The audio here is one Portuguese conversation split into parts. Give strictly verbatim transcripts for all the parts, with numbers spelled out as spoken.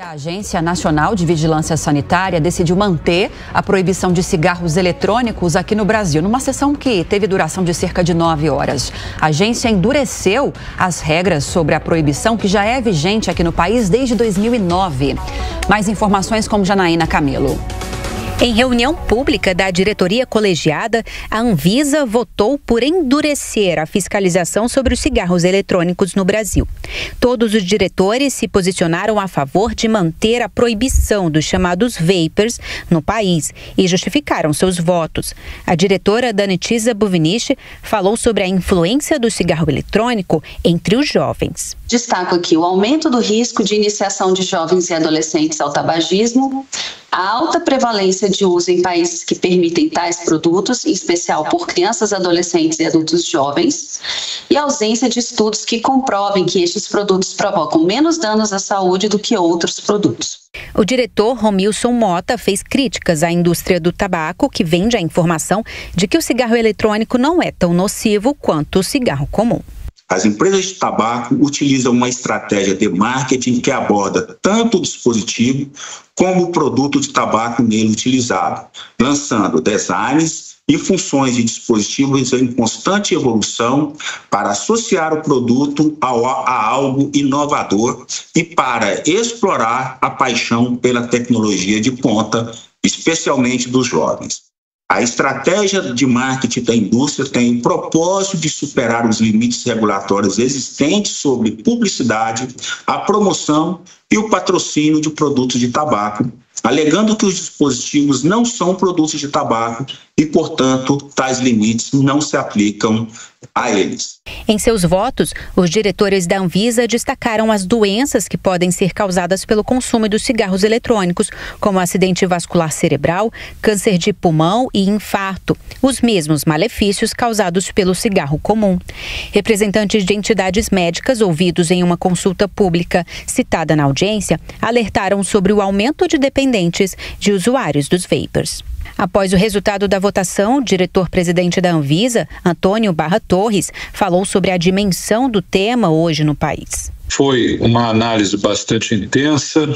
A Agência Nacional de Vigilância Sanitária decidiu manter a proibição de cigarros eletrônicos aqui no Brasil, numa sessão que teve duração de cerca de nove horas. A agência endureceu as regras sobre a proibição, que já é vigente aqui no país desde dois mil e nove. Mais informações com Janaína Camelo. Em reunião pública da diretoria colegiada, a Anvisa votou por endurecer a fiscalização sobre os cigarros eletrônicos no Brasil. Todos os diretores se posicionaram a favor de manter a proibição dos chamados vapers no país e justificaram seus votos. A diretora Danitza Buvinichi falou sobre a influência do cigarro eletrônico entre os jovens. Destaco aqui o aumento do risco de iniciação de jovens e adolescentes ao tabagismo, a alta prevalência de uso em países que permitem tais produtos, em especial por crianças, adolescentes e adultos jovens, e a ausência de estudos que comprovem que estes produtos provocam menos danos à saúde do que outros produtos. O diretor Romilson Mota fez críticas à indústria do tabaco, que vende a informação de que o cigarro eletrônico não é tão nocivo quanto o cigarro comum. As empresas de tabaco utilizam uma estratégia de marketing que aborda tanto o dispositivo como o produto de tabaco nele utilizado, lançando designs e funções de dispositivos em constante evolução para associar o produto a algo inovador e para explorar a paixão pela tecnologia de ponta, especialmente dos jovens. A estratégia de marketing da indústria tem o propósito de superar os limites regulatórios existentes sobre publicidade, a promoção e o patrocínio de produtos de tabaco, alegando que os dispositivos não são produtos de tabaco e, portanto, tais limites não se aplicam a eles. Em seus votos, os diretores da Anvisa destacaram as doenças que podem ser causadas pelo consumo dos cigarros eletrônicos, como acidente vascular cerebral, câncer de pulmão e infarto, os mesmos malefícios causados pelo cigarro comum. Representantes de entidades médicas ouvidos em uma consulta pública citada na audiência alertaram sobre o aumento de dependentes de usuários dos vapers. Após o resultado da votação, o diretor-presidente da Anvisa, Antônio Barra Torres, falou sobre a dimensão do tema hoje no país. Foi uma análise bastante intensa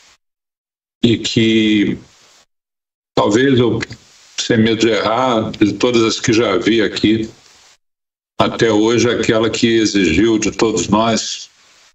e que, talvez eu, sem medo de errar, de todas as que já vi aqui, até hoje, aquela que exigiu de todos nós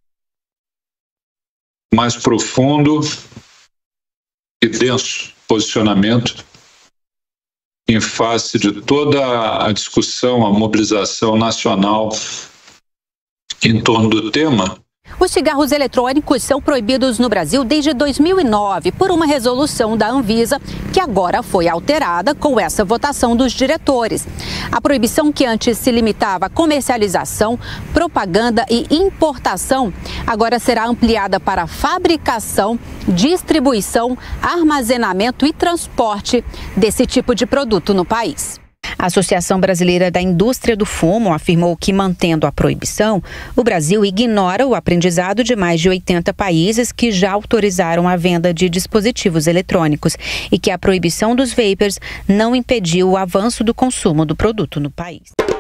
mais profundo e denso posicionamento em face de toda a discussão, a mobilização nacional em torno do tema. Os cigarros eletrônicos são proibidos no Brasil desde dois mil e nove por uma resolução da Anvisa, que agora foi alterada com essa votação dos diretores. A proibição, que antes se limitava à comercialização, propaganda e importação, agora será ampliada para fabricação, distribuição, armazenamento e transporte desse tipo de produto no país. A Associação Brasileira da Indústria do Fumo afirmou que, mantendo a proibição, o Brasil ignora o aprendizado de mais de oitenta países que já autorizaram a venda de dispositivos eletrônicos e que a proibição dos vapers não impediu o avanço do consumo do produto no país.